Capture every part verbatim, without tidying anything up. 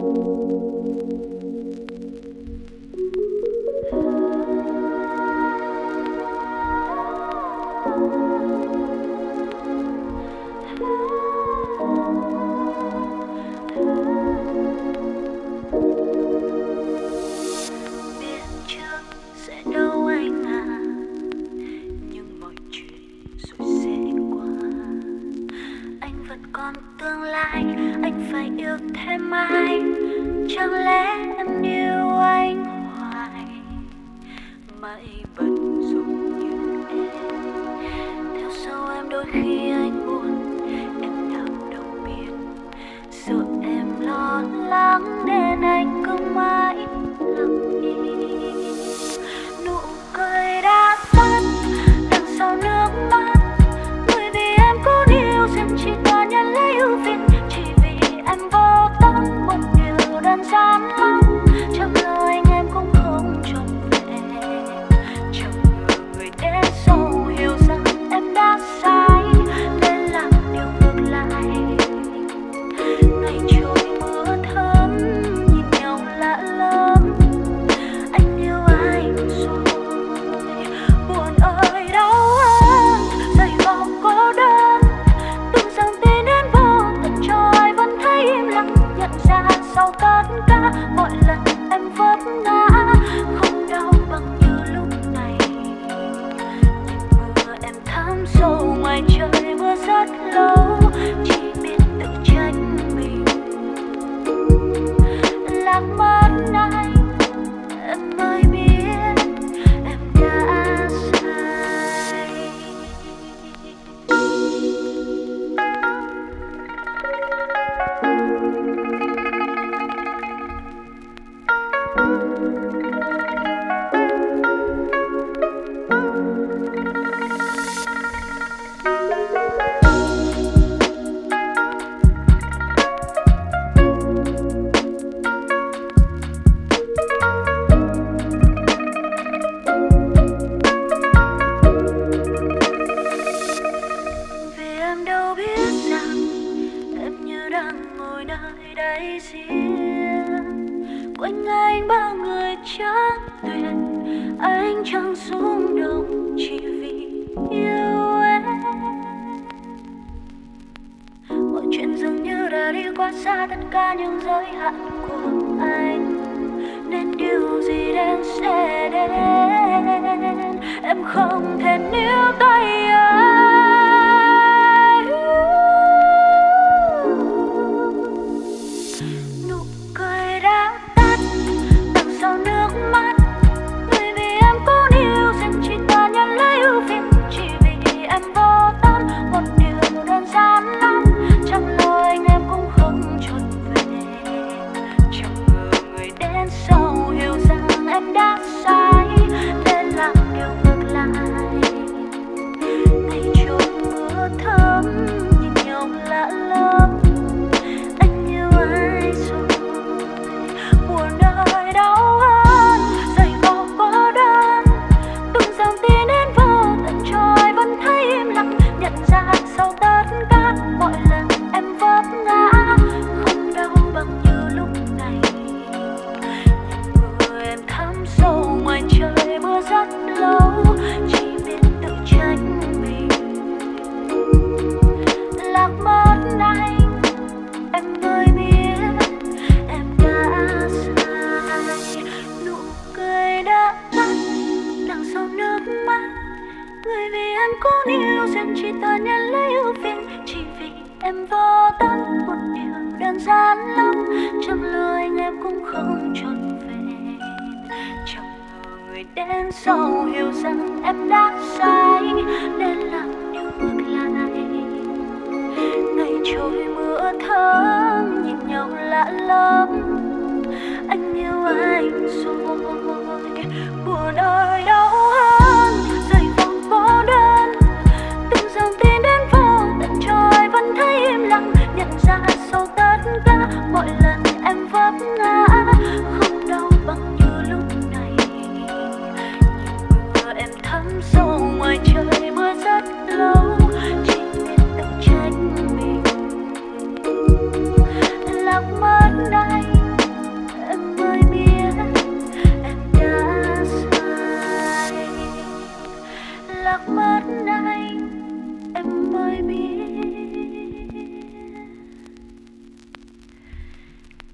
lạc mất đây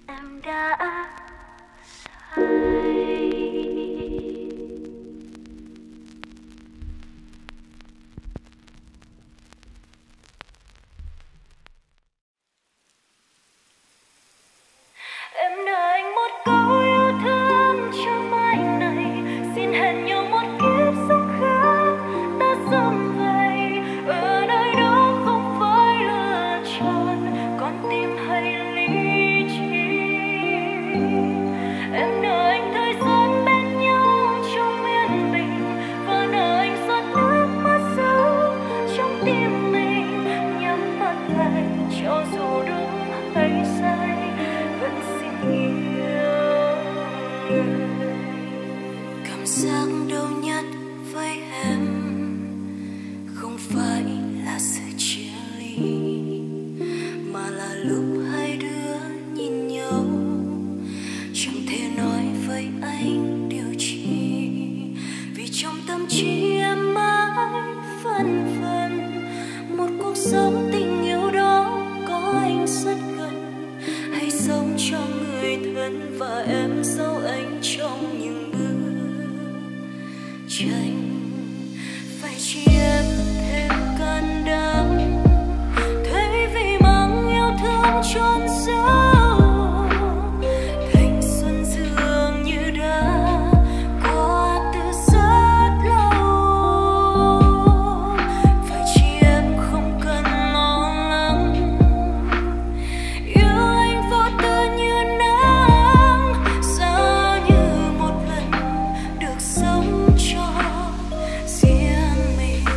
em đã sai. Em nợ anh một câu yêu thương cho mai này, xin hẹn nhau một kiếp sống khác ta sớm vậy. Ở nơi đó không phải lựa chọn con tim hay lý trí. Em nợ anh thời gian bên nhau trong yên bình, và nợ anh giọt nước mắt sâu trong tim mình. Nhắm mắt lại cho dù đúng hay sai, vẫn xin yêu người. Cảm giác đau nhất với em không phải là sự chia ly, mà là lúc hai đứa nhìn nhau chẳng thể nói với anh điều chi. Vì trong tâm trí em mãi phân vân, một cuộc sống tình yêu đó có anh rất gần, hay sống cho người thân và em giấu anh trong những bức tranh. Phải chi em thêm can đảm, thay vì mang yêu thương chôn sâu. Thanh xuân dường như đã qua từ rất lâu. Phải chi em không cần lo lắng, yêu anh vô tư như nắng, giá như một lần được sống cho riêng mình.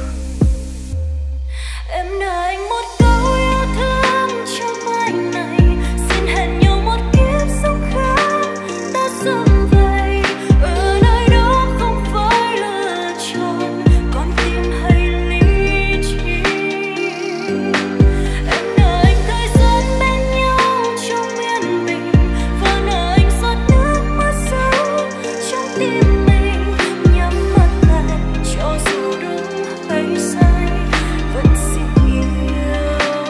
Em nợ anh một câu yêu thương cho mai này, xin hẹn nhau một kiếp sống khác ta sớm vậy. Ở nơi đó không phải lựa chọn con tim hay lý trí. Em nợ anh thời gian bên nhau trong yên bình, và nợ anh giọt nước mắt sâu trong tim mình. Nhắm mắt lại cho dù đúng hay sai, vẫn xin yêu người.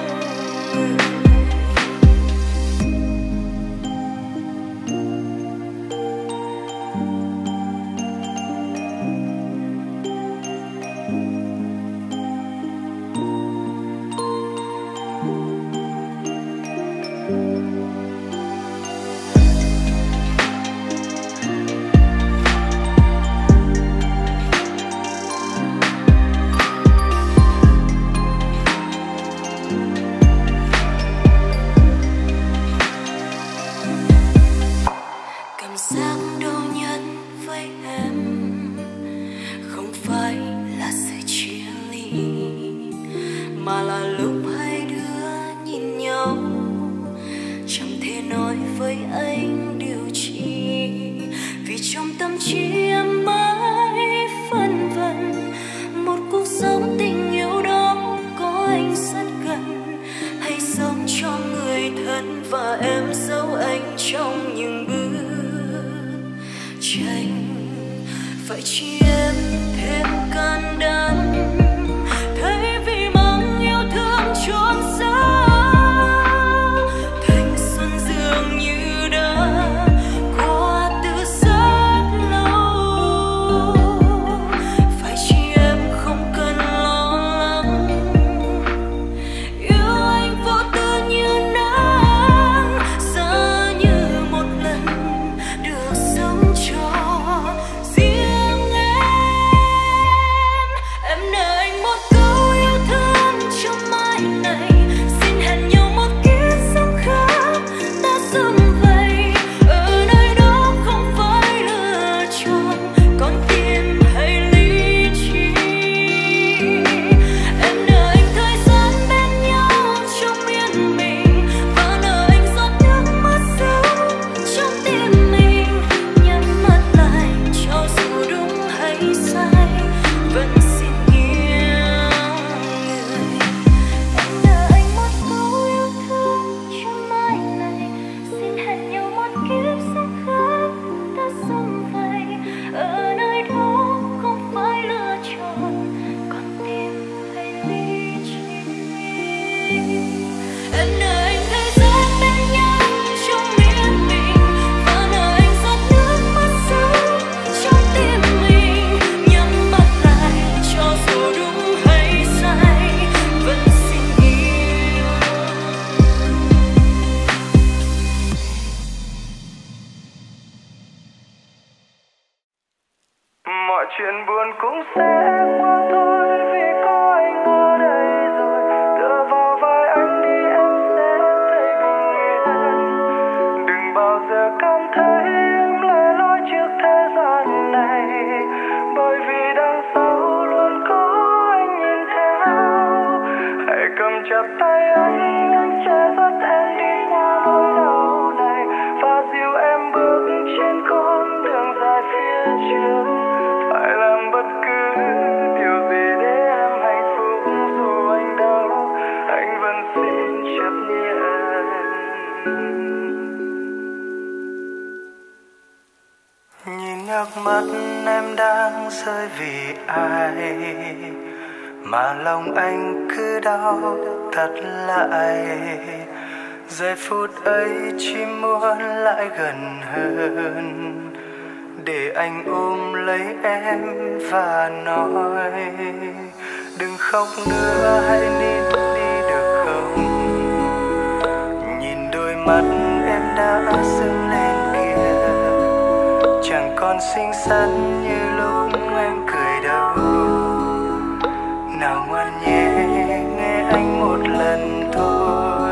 Cảm giác đau nhất với em không phải là sự chia ly, mà là lúc hai đứa nhìn nhau chẳng thể nói với anh điều chi. Vì trong tâm trí em mãi phân vân, một cuộc sống tình yêu đó có anh rất gần, hay sống cho người thân và em giấu anh trong những bức tranh. Phải chi em thêm can đảm, thay vì mang yêu thương chôn sâu. Thanh xuân dường như đã qua từ rất lâu. Phải chi em không cần lo lắng, yêu anh vô tư như nắng, giá như một lần được sống cho riêng em. chuyện buồn cũng sẽ qua thôi, vì có anh ở đây rồi. Tựa vào vai anh đi em sẽ thấy bình yên. Đừng bao giờ cảm thấy em lẻ loi trước thế gian này, bởi vì đằng sau luôn có anh nhìn theo. Hãy cầm chặt tay anh, anh sẽ dắt em đi qua nỗi đau này, và dìu em bước trên con đường dài phía trước. Phải làm bất cứ điều gì để em hạnh phúc, dù anh đau anh vẫn xin chấp nhận. Nhìn nước mắt em đang rơi vì ai mà lòng anh cứ đau thật lại. Giây phút ấy chỉ muốn lại gần hơn để anh ôm lấy em và nói đừng khóc nữa, hãy nín đi được không. Nhìn đôi mắt em đã sưng lên kìa, chẳng còn xinh xắn như lúc em cười đâu. Nào ngoan nhé, nghe anh một lần thôi.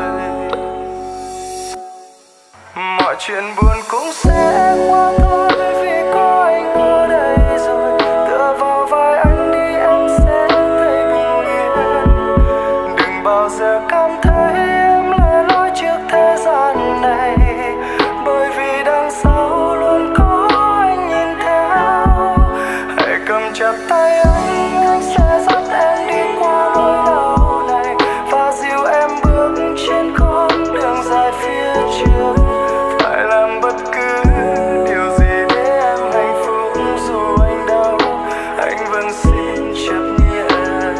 Mọi chuyện buồn cũng sẽ qua thôi, vì có anh ở đây rồi. Tựa vào vai anh đi em sẽ thấy bình yên. Đừng bao giờ cảm thấy em lẻ loi trước thế gian này, bởi vì đằng sau luôn có anh nhìn theo. Hãy cầm chặt tay anh, anh sẽ dắt em đi qua nỗi đau này, và dìu em bước trên con đường dài phía trước. Phải làm bất cứ điều gì để em hạnh phúc, dù anh đau anh vẫn xin chấp nhận.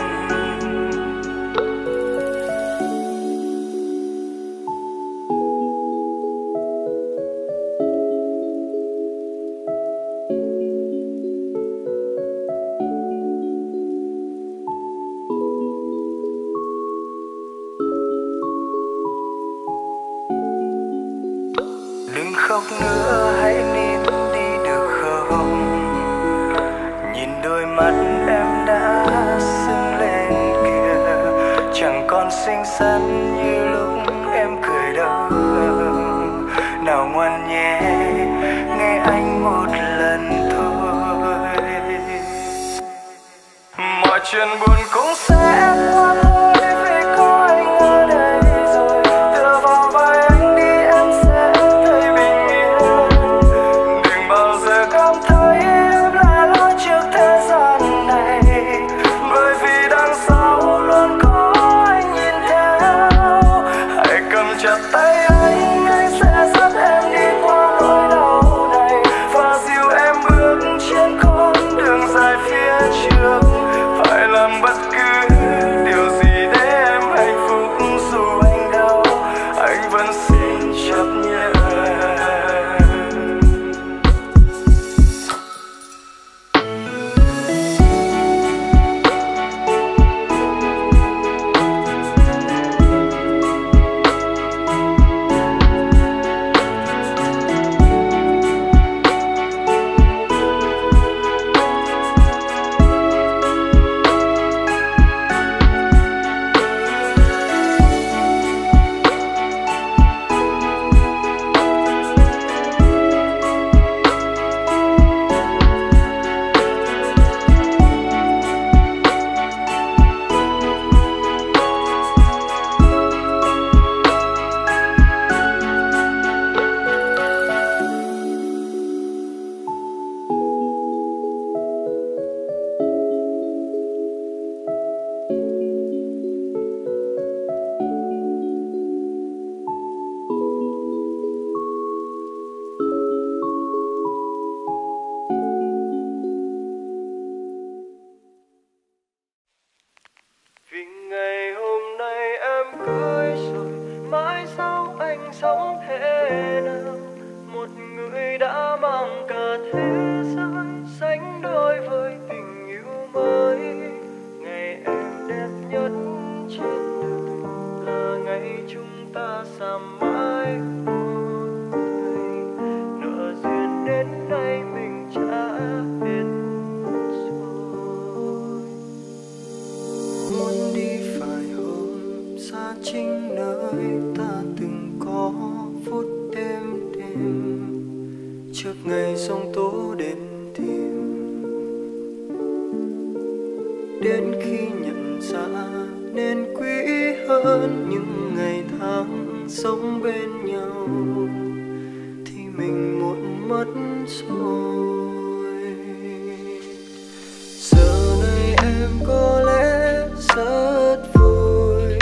Đừng khóc nữa, hãy nín đi được không. Nhìn đôi mắt em đã sưng lên kìa, chẳng còn xinh xắn như lúc em cười đâu. Nào ngoan nhé, nghe anh một lần thôi. Mọi chuyện buồn cũng sẽ qua thôi, vì có anh ở đây rồi. Tựa vào vai anh đi em sẽ thấy bình yên. Đừng bao giờ cảm thấy em lẻ loi trước thế gian này, bởi vì đằng sau luôn có anh nhìn theo. Hãy cầm chặt tay anh, anh sẽ dắt em đi qua nỗi đau này, và dìu em bước trên con đường dài phía trước. Phải làm bất cứ trước ngày giông tố đến tìm, đến khi nhận ra nên quý hơn những ngày tháng sống bên nhau thì mình muộn mất rồi. Giờ này em có lẽ rất vui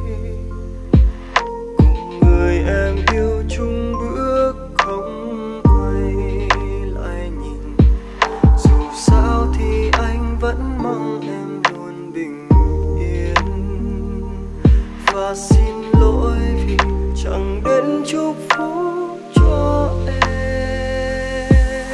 cùng người em yêu chung bước không quay lại nhìn. Dù sao thì anh vẫn mong em luôn bình yên, và xin lỗi vì chẳng đến chúc phúc cho em.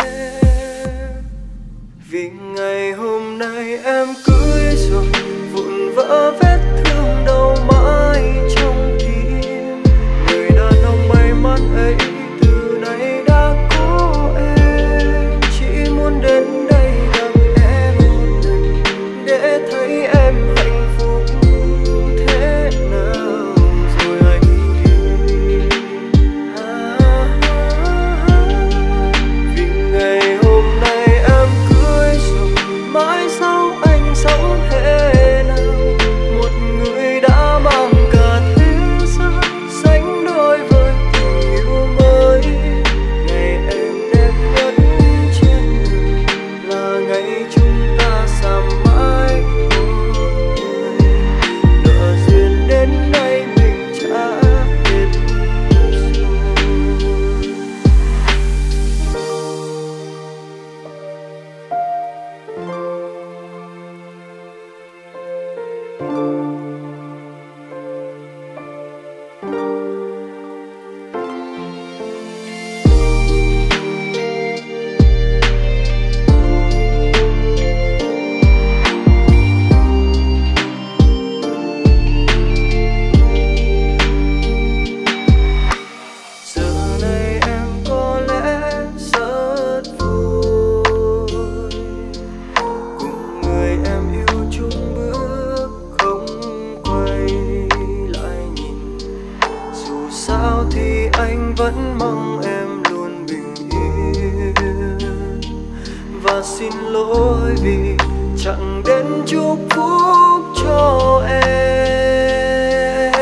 Vì ngày hôm nay em cưới rồi, vụn vỡ vết thương đâu mãi trong tim. Người đàn ông may mắn ấy từ nay đã có em, chỉ muốn đến đây gặp em một lần để thấy em hạnh phúc thế nào rồi anh đi. À, à, à. Vì ngày hôm nay em cưới rồi, mãi sau anh sống thế nào? Một người đã mang cả thế giới sánh đôi với tình yêu mới. Ngày em đẹp nhất trên đời là ngày chúng ta xa mãi một người. Nợ duyên đến nay mình trả hết rồi. Giờ này em có lẽ rất vui cùng người em yêu chung bước không quay lại nhìn. Dù sao thì anh vẫn mong em luôn bình yên, và xin lỗi vì chẳng đến chúc phúc cho em.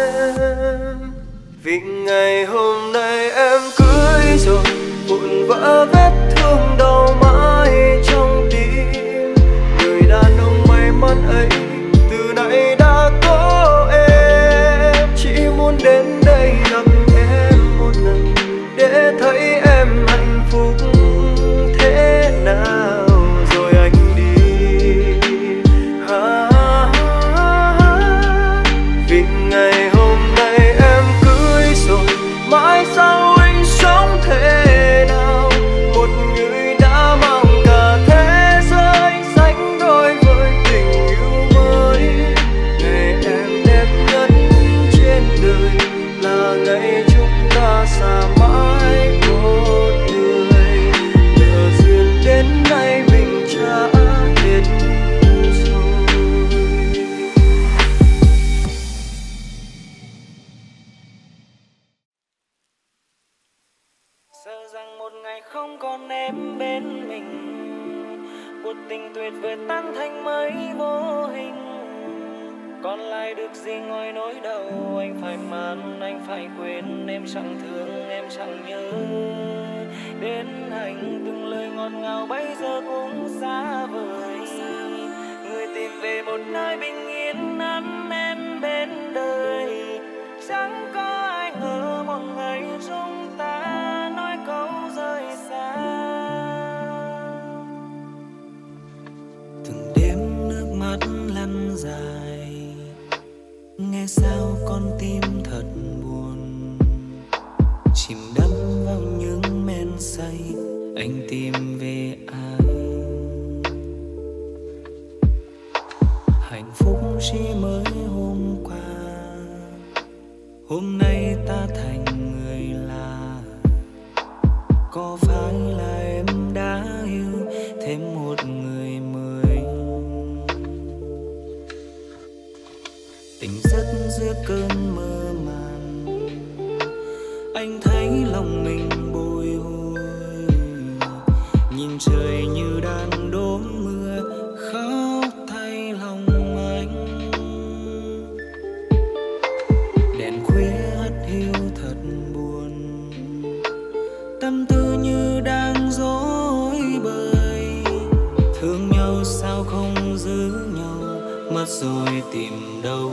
Vì ngày hôm nay em cưới rồi, vụn vỡ vết thương đau mãi trong tim. Người đàn ông may mắn ấy từ nay đã có em, chỉ muốn đến đây gặp em một lần để thấy em hạnh phúc thế nào rồi anh đi. À, à, à. Vì ngày hôm nay em cưới rồi, mãi sau anh sống thế nào? Một người đã mang cả thế giới sánh đôi với tình yêu mới. Ngày em đẹp nhất trên đời là ngày chúng ta xa mãi một người. Nợ duyên đến nay mình trả hết rồi. Sợ rằng một ngày không còn em bên mình, một tình tuyệt vời tan thành mây vô hình. Còn lại được gì ngoài nỗi đau? Anh phải mang, anh phải quên. Em chẳng thương, em chẳng nhớ đến anh. Từng lời ngọt ngào bây giờ cũng xa vời. Người tìm về một nơi bình yên ấm em bên đời. Chẳng có ai ngờ một ngày chúng ta nói câu rời xa. Từng đêm nước mắt lăn dài, nghe sao con tim thật buồn. Chìm đắm vào những men say, anh tìm về ai? Hạnh phúc chỉ mới hôm qua, hôm nay ta thành người lạ. Có phải là em đã yêu thêm một người mới? Tỉnh giấc giữa cơn mơ màng, anh thấy lòng mình nhìn trời như đàn đốm mưa khóc thay lòng anh. Đèn khuya hắt hiu thật buồn, tâm tư như đang rối bời. Thương nhau sao không giữ nhau, mất rồi tìm đâu.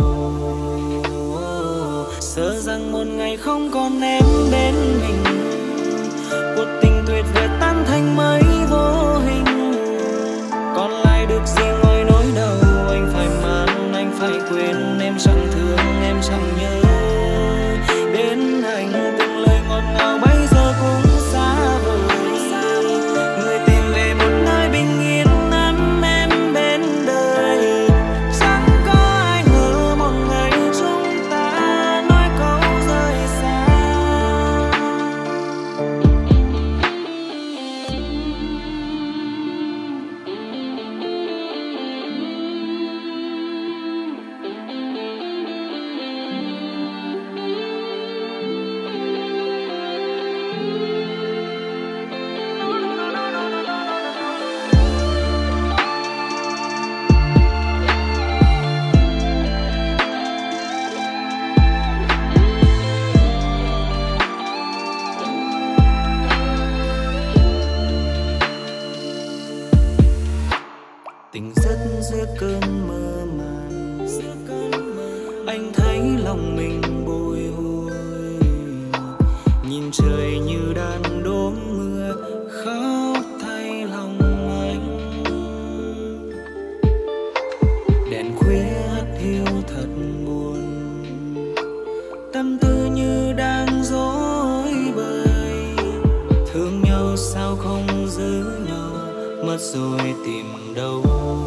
Sợ rằng một ngày không còn em bên mình, cuộc tình tuyệt vời tan thành mây vô hình. Còn lại được gì ngoài nỗi đau, anh phải mang, anh phải quên. Em chẳng thương, em chẳng nhớ đến anh. Từng lời ngọt ngào bây giờ cũng xa vời. Người tìm về một nơi bình yên ấm em bên đời. Chẳng có ai ngờ một ngày chúng ta nói câu rời xa. Tỉnh giấc giữa cơn mơ màng, anh thấy lòng mình bồi hồi. Nhìn trời như đàn đốm mưa khóc thay lòng anh. Đèn khuya hắt hiu thật buồn, tâm tư như đang rối bời. Thương nhau sao không giữ nhau, mất rồi tìm đâu.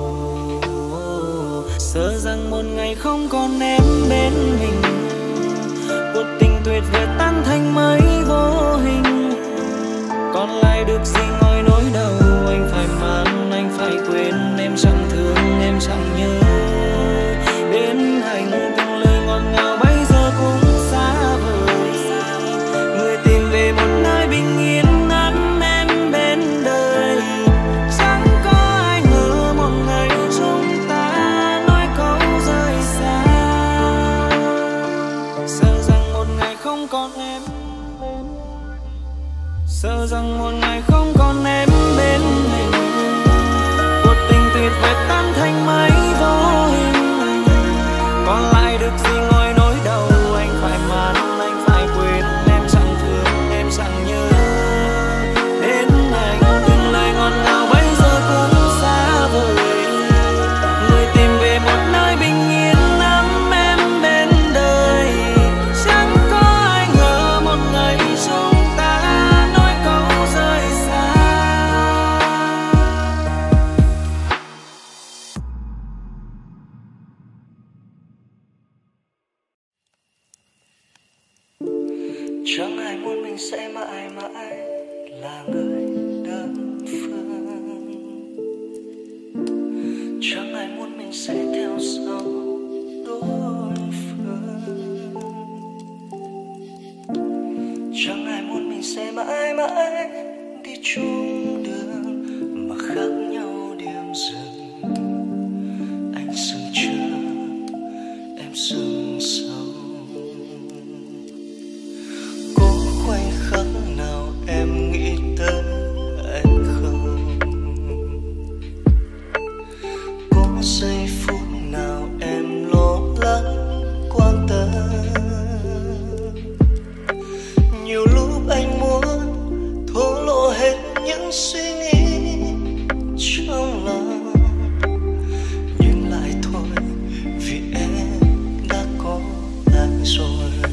Sợ rằng một ngày không còn em bên mình, cuộc tình tuyệt vời tan thành mây vô hình. Còn lại được gì ngoài nỗi đau, anh phải mang, anh phải quên. Em chẳng thương, em chẳng nhớ đến anh. Từng lời ngọt ngào bây giờ cũng xa vời. Người tìm về một nơi bình yên ấm em bên đời. Chẳng có ai ngờ một ngày chúng ta nói câu rời xa. Sợ rằng một ngày không còn em, sợ rằng một ngày không còn em bên mình. Cuộc tình tuyệt vời tan thành mây vô hình. Còn lại được gì ngoài nỗi đau, anh phải mang, anh phải quên. Em chẳng thương, em chẳng nhớ đến anh. Từng lời ngọt ngào bây giờ cũng xa vời. Người tìm về một nơi bình yên ấm em bên đời. Chẳng có ai ngờ một ngày chúng ta nói câu rời xa. Chẳng ai muốn mình sẽ mãi mãi là người đơn phương. Chẳng ai muốn mình sẽ theo sau đối phương. Chẳng ai muốn mình sẽ mãi mãi đi chung đường mà khác nhau điểm dừng. Anh sừng chưa, em sừng sâu. Có khoảnh khắc nào em nghĩ tới anh không? Có giây phút nào em lo lắng quan tâm? Nhiều lúc anh muốn thổ lộ hết những suy nghĩ trong lòng, nhưng lại thôi vì em đã có anh rồi.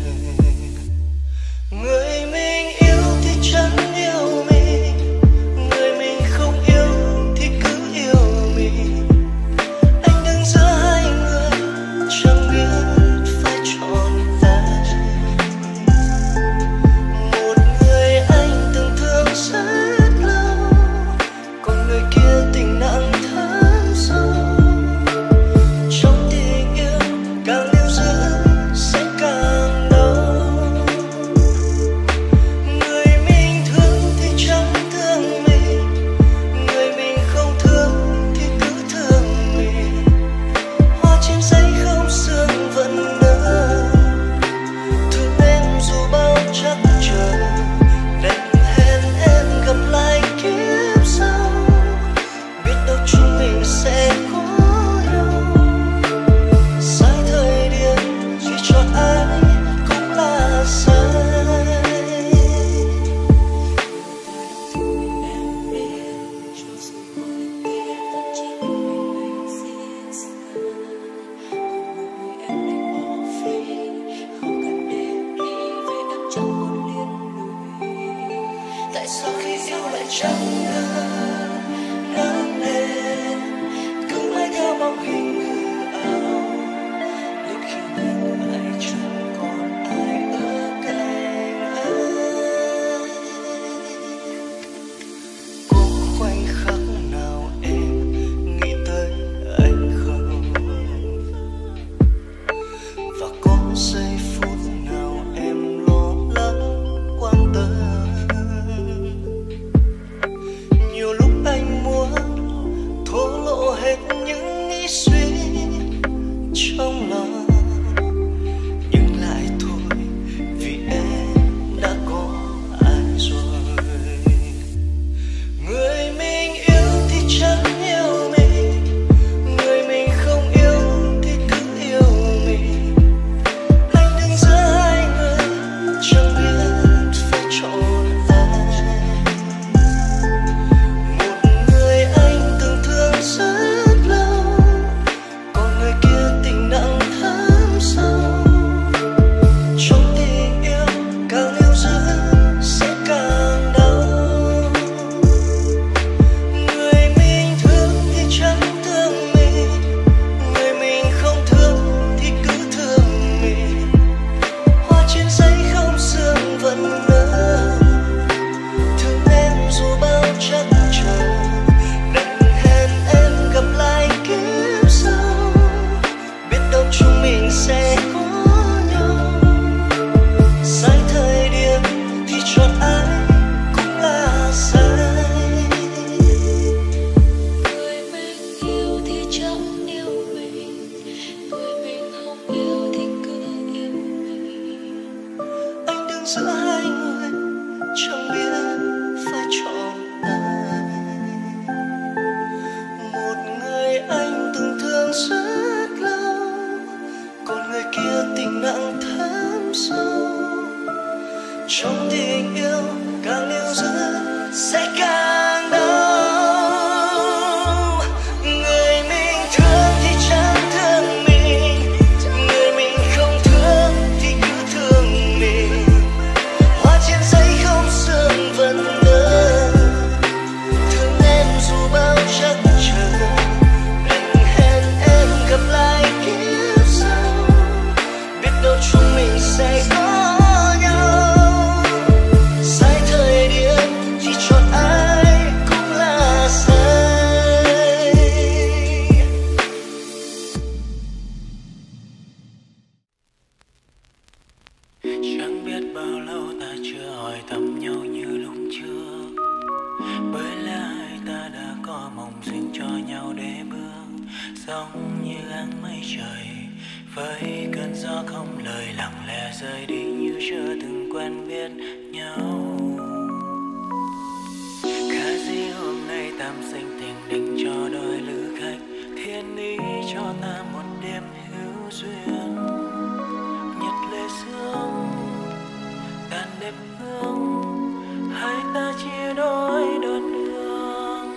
Người mình yêu thì chẳng yêu mình, người mình không yêu thì cứ yêu mình. Anh đứng giữa hai người chẳng biết phải chọn ai. Một người anh từng thương rất lâu, tại sao khi yêu lại chẳng ngờ lớn lên cứ mãi theo bóng hình hư ảo đến khi nhìn lại chẳng còn ai ở cạnh anh. Có khoảnh khắc nào em nghĩ tới anh không, và có giây phút nào em lo lắng quan tâm. Nhiều lúc anh muốn thổ lộ hết những nghĩ suy trong lòng, nhưng lại thôi vì em đã có ai rồi. Người mình yêu thì chẳng yêu mình, người mình không yêu thì cứ yêu mình. Anh đứng giữa hai người chẳng biết phải chọn ai. Một người anh từng thương rất lâu, còn người kia tình nặng thắm sâu. Trong tình yêu càng lưu giữ sẽ càng đau. Người mình thương thì chẳng thương mình, người mình không thương thì cứ thương mình. Hoa trên giấy không sương vẫn nở, thương em dù bao chắc chờ. Đành hẹn em gặp lại kiếp sau, biết đâu chúng mình sẽ có nhau. Sai thời điểm thì chọn ai cũng là sai. Người mình yêu thì chẳng yêu mình, người mình không yêu thì cứ yêu mình. Anh đứng giữa hai người chẳng biết phải chọn ai. Một người anh từng thương rất lâu, còn người kia tình nặng thắm sâu. Trong tình yêu càng lưu giữ sẽ càng đau. Người mình thương thì chẳng thương mình, người mình không thương thì cứ thương mình. Hoa trên giấy không sương vẫn nở, thương em dù bao chắc chờ. Đành hẹn em gặp lại kiếp sau, biết đâu chúng mình sẽ có nhau. Sai thời điểm thì chọn ai cũng là sai. Chẳng biết bao lâu ta chưa hỏi thăm nhau như lúc trước, bởi lẽ hai ta đã có mộng dành cho nhau để bước. Giống như áng mây trời với cơn gió không lời lặng lẽ rơi đi như chưa từng quen biết nhau. Khá gì hôm nay tam sinh tình định cho đôi lữ khách, thiên ý cho ta một đêm hữu duyên. Nhật lệ sương tàn đẹp hương, hai ta chia đôi đoạn đường.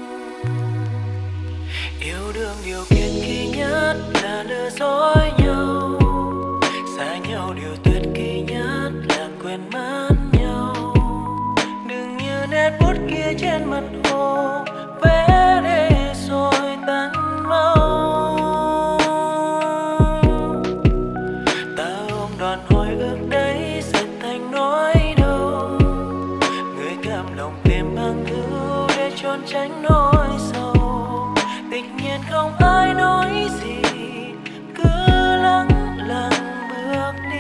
Yêu đương điều kiện kỳ nhất là lừa dối nhau, xa nhau điều tuyệt kỳ nhất là quên mất nhau. Đừng như nét bút kia trên mặt hồ, vẽ để rồi tan mau. Ta ôm đoàn hồi ước đấy dệt thành nỗi đau, người cam lòng tìm bằng hữu để trốn tránh nỗi sầu. Tất nhiên không ai nói gì, cứ lắng lặng bước đi.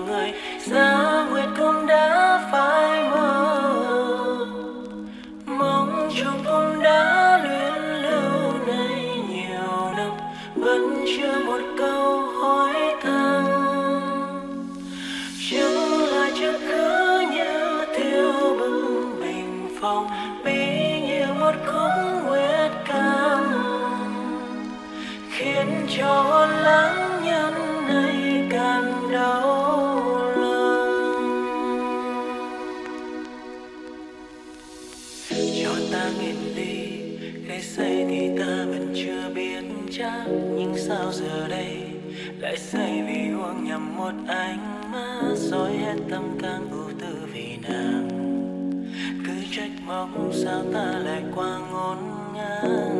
người, giá nguyệt cũng đã phai mờ. Mong chung cũng đã luyến lưu này nhiều năm, vẫn chưa một câu hỏi thăm. Chứng lại chứng cứ như thiêu bừng bình phong, bí như một khúc nguyệt cam, khiến cho hồn lãng nhân này càng đau lòng. Cho ta nghìn ly cây say thì ta vẫn chưa biết chắc, nhưng sao giờ đây lại say vì uống nhầm một ánh mắt, dối hết tâm can ưu tư vì nàng. Cứ trách móc sao ta lại qua ngổn ngang.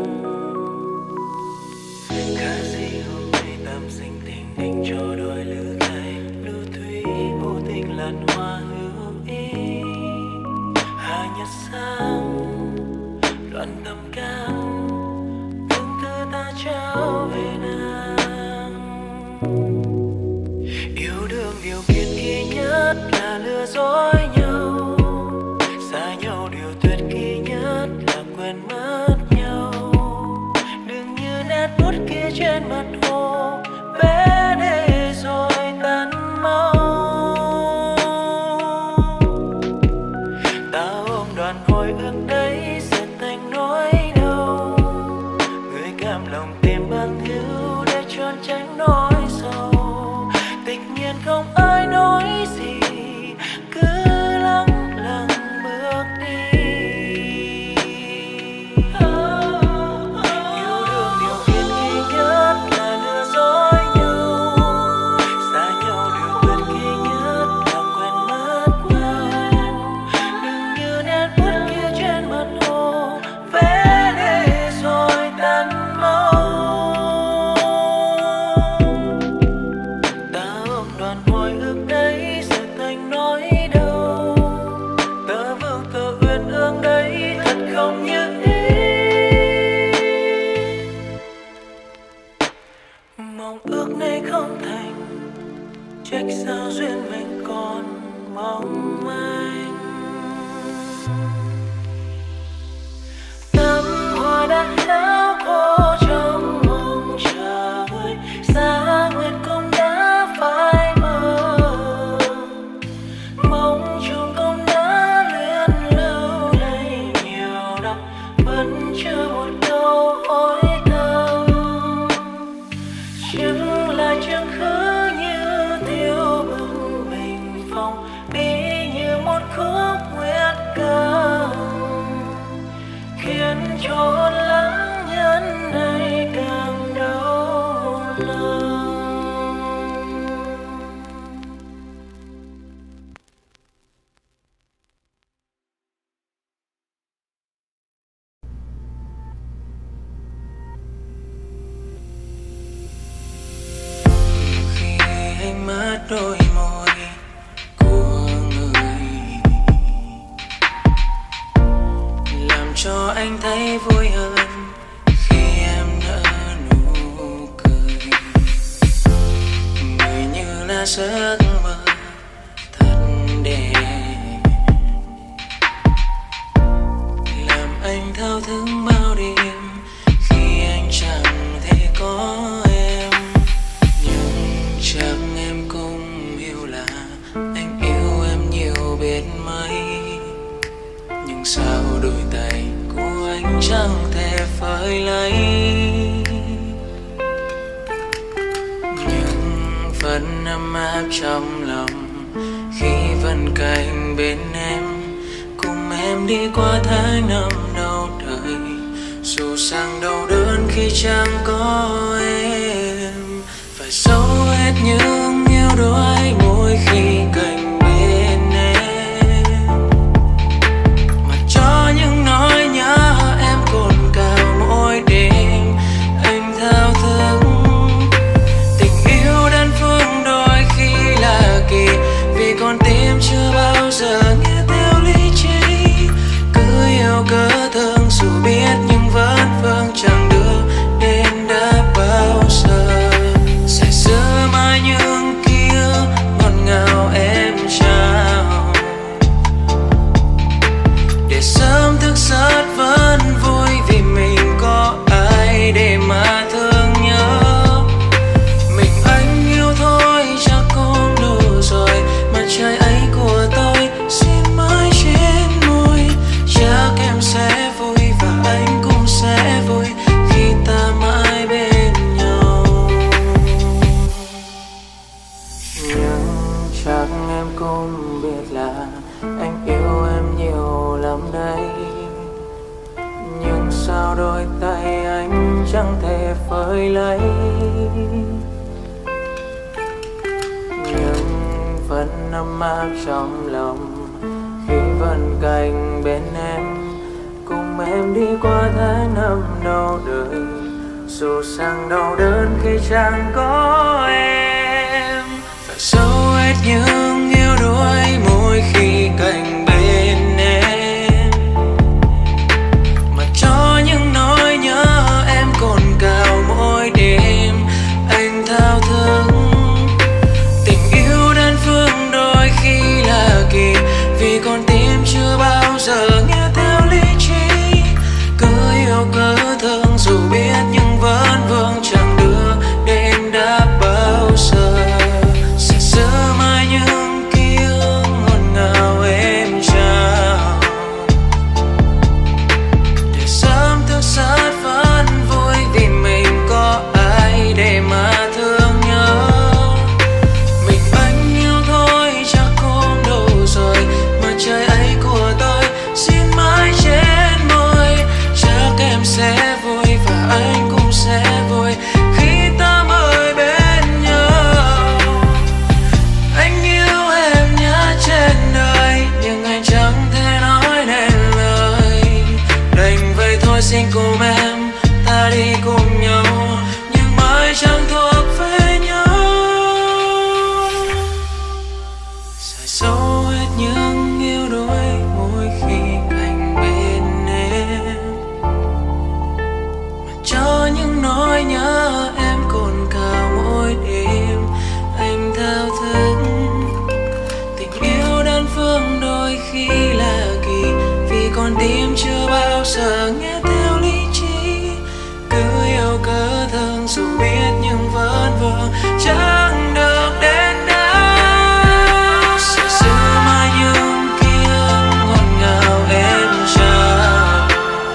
Cả gì hôm nay tâm sinh tình tình cho đôi lứa cây, lưu thủy vô tình làn hoa hữu ý. Hà nhật sáng loạn tâm can, từng thứ ta trao về nàng. Yêu đương điều kiện kỳ nhất là lừa dối nhau, xa nhau điều tuyệt kỳ nhất là quên mất nhau. Đừng như nét bút kia trên mặt hồ, vẽ để rồi tan mau. Ta ôm đoàn hồi ức đấy sẽ thành nỗi đau, người cam lòng tìm bằng hữu để trốn tránh nỗi sầu. Tất nhiên không ai nói gì, cứ lặng lặng bước đi. Yêu đương điều kiện kỳ nhất là lừa dối nhau, xa nhau điều tuyệt kỳ nhất là quên mất nhau. Đừng như nét bút kia trên mặt hồ, vẽ để rồi tan mau. Ta ôm đoàn hồi ức đấy sẽ thành nỗi đau, tơ vương tơ uyên ương đấy thật không như ý. Mong ước này không thành, trách sao duyên mình còn mong manh. Tâm hoa đã héo khô trong mong chờ người, giá nguyệt cũng đã phai mờ. Mong chung cũng đã luyến lưu này nhiều năm, vẫn chưa một câu hỏi thăm. Chứng lại chứng khứ như thiêu bừng bình phong, bí như một khúc nguyệt cam, khiến cho hồn lãng nhân này càng đau lòng. Khi anh mất đôi môi của người, làm cho anh thấy vui hơn khi em nở nụ cười. Người như là giấc mơ thật đẹp, làm anh thao thức bao đêm khi anh chẳng thể có em. Nhưng chắc em cũng hiểu là anh yêu em nhiều biết mấy, nhưng sao đôi tay của anh chẳng thể phơi lấy những phần ấm áp trong lòng khi vẫn cạnh bên em, cùng em đi qua tháng năm đầu đời. Dù sang đau đớn khi chẳng có em, phải giấu hết những yêu đôi môi khi cạnh bên em, mà cho những nỗi nhớ em cồn cào mỗi đêm. Anh thao thức tình yêu đơn phương đôi khi là kỳ, vì con tim chưa bao giờ nghe theo lý trí. Cứ yêu cớ thương dù biết nhưng vẫn vương chẳng được đến đã bao giờ. Sẽ giữ mãi những ký ức cũng biết là anh yêu em nhiều lắm đấy, nhưng sao đôi tay anh chẳng thể phơi lấy những phần ấm áp trong lòng khi vẫn cạnh bên em, cùng em đi qua tháng năm đau đời, dù sang đau đớn khi chẳng có em. Phải dấu hết những yếu đuối mỗi khi cạnh bên em, mà cho những nỗi nhớ em cồn cào mỗi đêm. Anh thao thức tình yêu đơn phương đôi khi là kỳ, vì con tim chưa bao giờ nghe theo lý trí, cứ yêu cứ thương dù biết nhưng vẫn vương chẳng đưa đến đã bao giờ. Sẽ giữ mãi những ký ức ngọt ngào êm trao, để sớm thức giấc vẫn vui vì mình có ai để mà thương nhớ. Mình anh yêu thôi chắc cũng đủ rồi, mà trời ấy của tôi xin mãi trên môi. Chắc em sẽ vui và anh cũng sẽ vui khi ta mới bên nhau. Anh yêu em nhá trên đời, nhưng anh chẳng thể nói nên lời. Đành vậy thôi xin cùng em ta đi cùng nhau, nhưng mãi chẳng thuộc về nhau. Sai dấu hết những yếu đuối mỗi khi cạnh bên em, mà cho những nỗi nhớ em cồn cào mỗi đêm. Anh thao thức tình yêu đơn phương đôi khi là kỳ, vì con tim chưa bao giờ nghe theo lý trí, cứ yêu cứ thương dù biết nhưng vẫn vương chẳng được đến đâu. Sẽ giữ mãi những ký ức ngọt ngào em trao,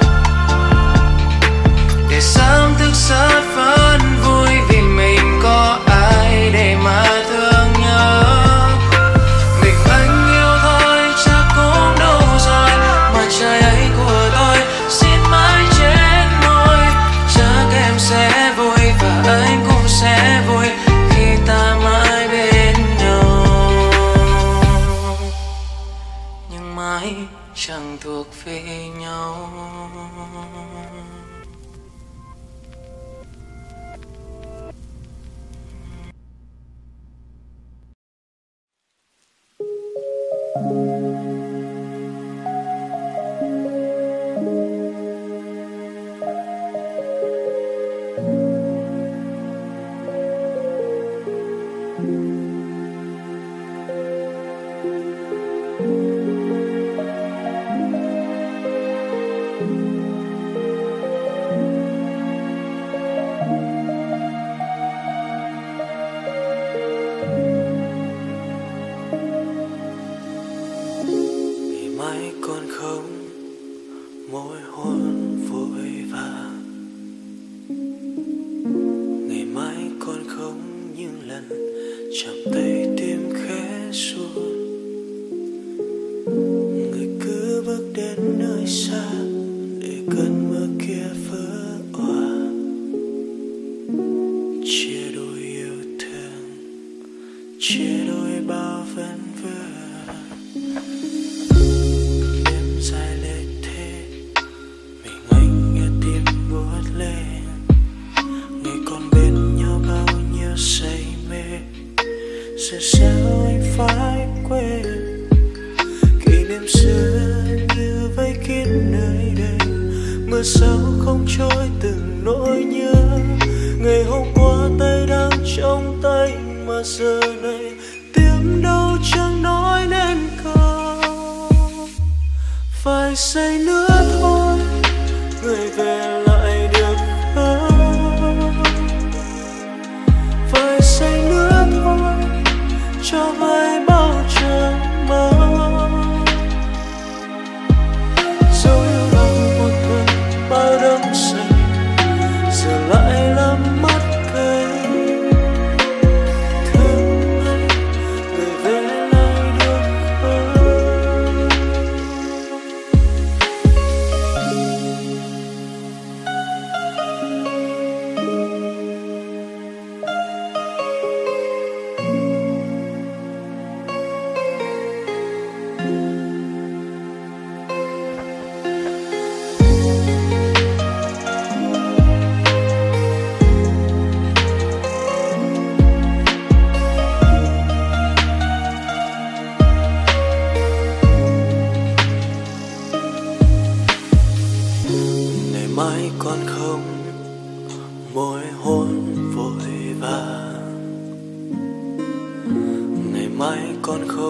để sớm thức giấc vẫn vui vì mình có ai để mà thương nhớ. Mình anh yêu thôi chắc cũng đủ rồi, mà trời ấy của tôi xin mãi trên môi. Chắc em sẽ vui và anh cũng sẽ vui khi ta mãi bên nhau, nhưng mãi chẳng thuộc về nhau. Ngày mai còn không môi hôn vội vàng, ngày mai còn không những lần chạm tay tim khẽ run. Người cứ bước đến nơi xa để cơn mưa kia vỡ òa, chia đôi yêu thương, chia đôi bao vấn vương. Đêm dài lê thế, mình anh nghe tim buốt lên. Ngày còn bên nhau bao nhiêu say mê, giờ sao anh phải quên kỷ niệm xưa như vây kín nơi đây. Mưa sao không trôi từng nỗi nhớ, ngày hôm qua tay đang trong tay mà giờ này tiếng đâu chẳng nói nên câu. Phải say nữa thôi, người về lại được không? Phải say nữa thôi, cho vơi bao chờ mong. Dẫu yêu lòng một thời bao đắm say, giờ lại làm mắt cay. Thương anh, người về lại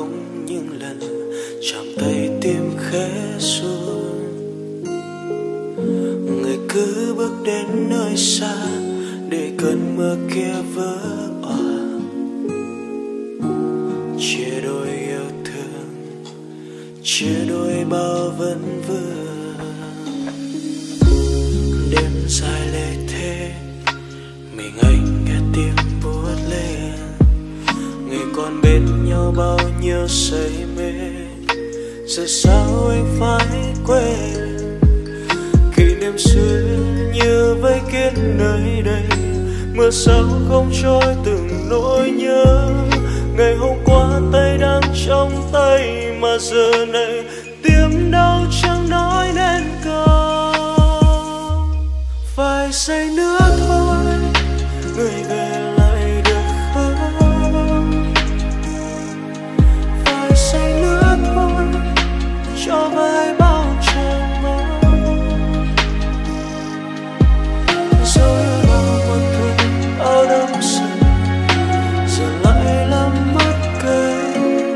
không những lần chạm tay tim khẽ run. Người cứ bước đến nơi xa để cơn mưa kia vỡ òa, chia đôi yêu thương, chia đôi bao vấn vương. Đêm dài lê thế, mình anh nghe tim buốt lên. Ngày còn bên nhau bao nhiêu say mê, giờ sao anh phải quên kỷ niệm xưa như vây kín nơi đây. Mưa sao không trôi từng nỗi nhớ, ngày hôm qua tay đang trong tay mà giờ này tim đau chẳng nói nên câu. Phải say nữa thôi, người về lại được không? Phải say nữa thôi, cho vai bao chờ mong. Rồi lòng một thương bao đắm say, giờ lại làm mất cây.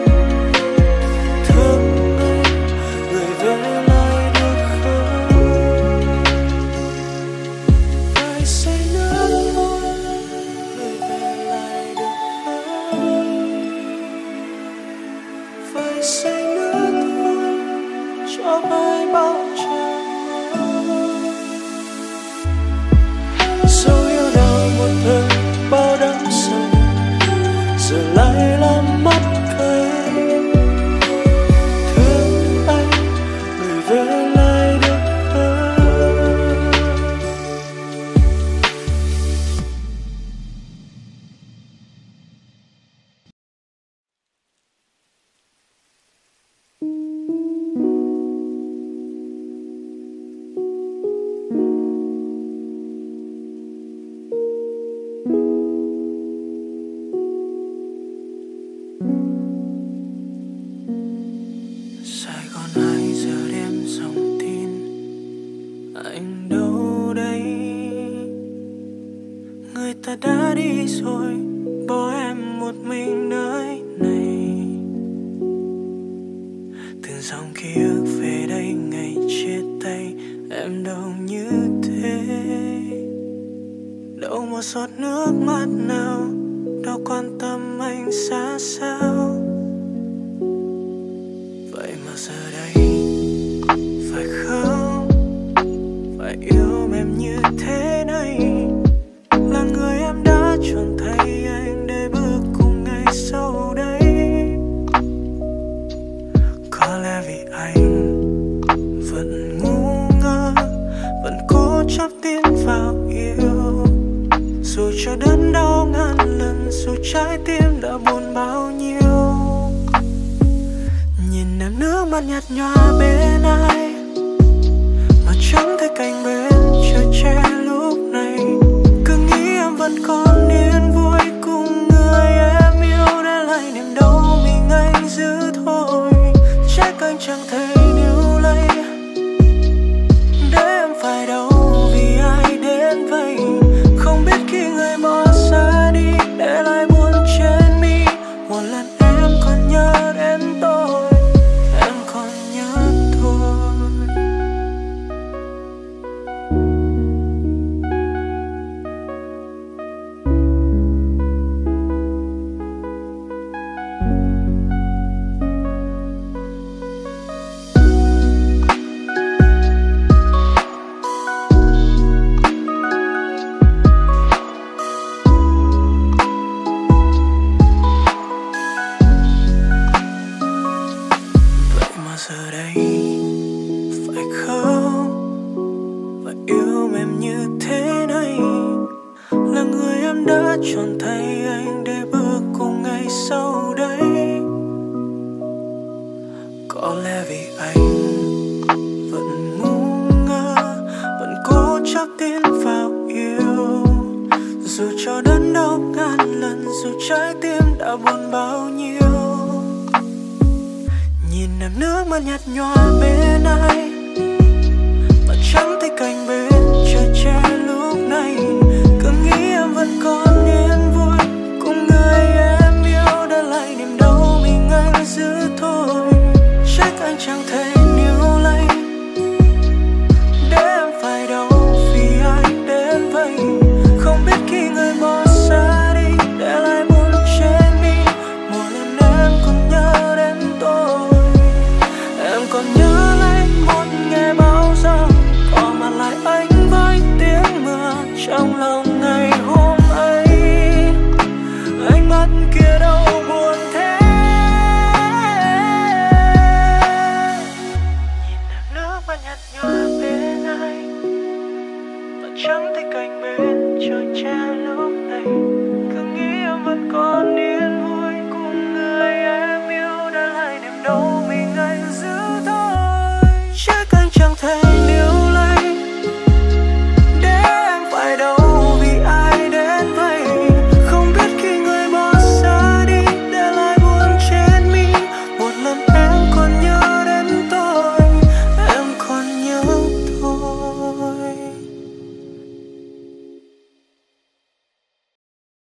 Thương anh, người về lại được không? Phải say nữa thôi, người về lại được không? Phải say nữa thôi, cho ai bao chờ mong. Dẫu yêu đau một thời bao đắm say, giờ lại làm mất cây. Thương anh, người về lại được không? Sài Gòn hai giờ đêm dòng tin, anh đâu đây? Người ta đã đi rồi, bỏ em một mình nơi này. Từng dòng ký ức về đây ngày chia tay, em đâu như thế. Đâu một giọt nước mắt nào, đâu quan tâm anh xa sao. Vậy mà giờ đây phải không, phải yêu em như thế này. Là người em đã chọn thay anh để bước cùng ngày sau đây. Có lẽ vì anh vẫn ngu ngơ, vẫn cố chấp tin vào yêu. Dù cho đớn đau ngàn lần, dù trái tim đã buồn bao nhiêu. Nhìn em nước mắt nhạt nhòa bên ai, mà chẳng thấy cạnh bên chờ che lúc này. Cứ nghĩ em vẫn còn yên vui cùng người em yêu, để lại niềm đau mình anh giữ thôi. Trách anh chẳng thể níu lấy, để em phải đau vì ai đến vậy. Không biết khi người bỏ xa đi, để lại buồn trên mi. Một lần em còn nhớ đến tôi, em còn nhớ thôi. Vậy mà giờ đây phải không, phải yêu em như thế này. Là người em đã chọn thay anh để bước cùng ngày sau đây. Có lẽ vì anh vẫn ngu ngơ, vẫn cố chấp tin vào yêu. Dù cho đớn đau ngàn lần, dù trái tim đã buồn bao nhiêu. Nhìn em nước mắt nhạt nhòa bên ai,